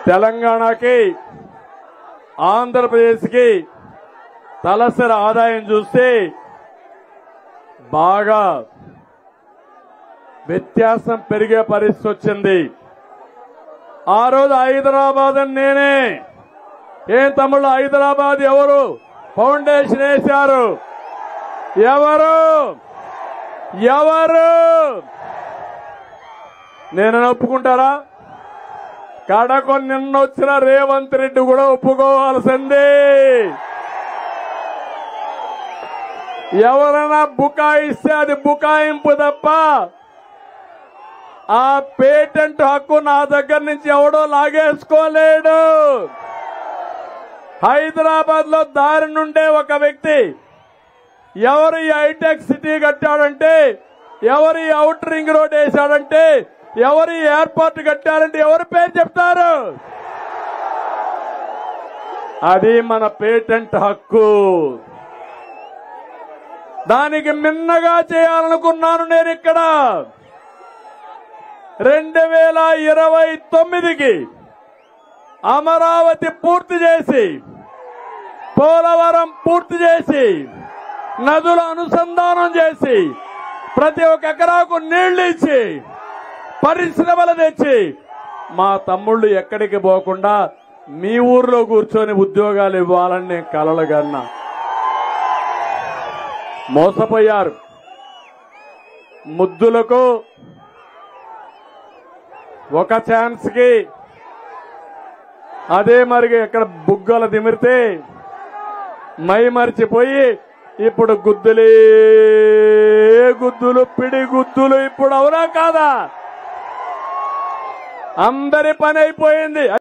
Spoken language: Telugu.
తెలంగాణకి ఆంధ్రప్రదేశ్కి తలసరి ఆదాయం చూస్తే బాగా వ్యత్యాసం పెరిగే పరిస్థితి వచ్చింది. ఆ రోజు హైదరాబాద్ అని నేనే, ఏం తమ్ముళ్ళు హైదరాబాద్ ఎవరు ఫౌండేషన్ వేశారు? ఎవరు ఎవరు నేను ఒప్పుకుంటారా? కడకు నిన్నొచ్చిన రేవంత్ రెడ్డి కూడా ఒప్పుకోవాల్సిందే. ఎవరైనా బుకాయిస్తే అది బుకాయింపు తప్ప ఆ పేటెంట్ హక్కు నా దగ్గర నుంచి ఎవడో లాగేసుకోలేడు. హైదరాబాద్ లో దారి నుండే ఒక వ్యక్తి ఎవరు ఈ హైటెక్ సిటీ కట్టాడంటే, ఎవరు ఈ అవుటర్ రింగ్ రోడ్ వేశాడంటే, ఎవరు ఈ ఎయిర్పోర్ట్ కట్టారంటే ఎవరు పేరు చెప్తారు? అది మన పేటెంట్ హక్కు. దానికి మిన్నగా చేయాలనుకున్నాను నేను. ఇక్కడ 2029కి అమరావతి పూర్తి చేసి, పోలవరం పూర్తి చేసి, నదుల అనుసంధానం చేసి, ప్రతి ఒక్క ఎకరాకు నీళ్లు ఇచ్చి, పరిశ్రమలు తెచ్చి, మా తమ్ముళ్ళు ఎక్కడికి పోకుండా మీ ఊర్లో కూర్చొని ఉద్యోగాలు ఇవ్వాలని నేను కలలు కన్నా. మోసపోయారు. ముద్దులకు ఒక ఛాన్స్ కి అదే మరిగి ఎక్కడ బుగ్గలు దిమిరితే మై మరిచిపోయి ఇప్పుడు గుద్దులే గుద్దులు, పిడి గుద్దులు. ఇప్పుడు అవునా కాదా? అందరి పని అయిపోయింది.